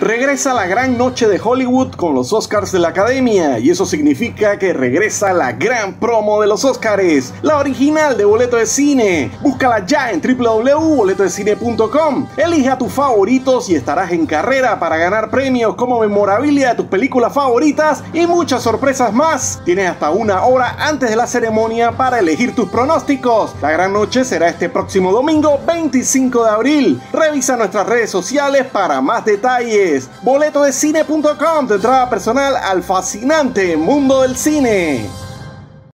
Regresa la gran noche de Hollywood con los Oscars de la Academia, y eso significa que regresa la gran promo de los Oscars, la original de Boleto de Cine. Búscala ya en www.boletodecine.com. Elige a tus favoritos y estarás en carrera para ganar premios como memorabilia de tus películas favoritas y muchas sorpresas más. Tienes hasta una hora antes de la ceremonia para elegir tus pronósticos. La gran noche será este próximo domingo 25 de abril. Revisa nuestras redes sociales para más detalles. Boletodecine.com, tu entrada personal al fascinante mundo del cine.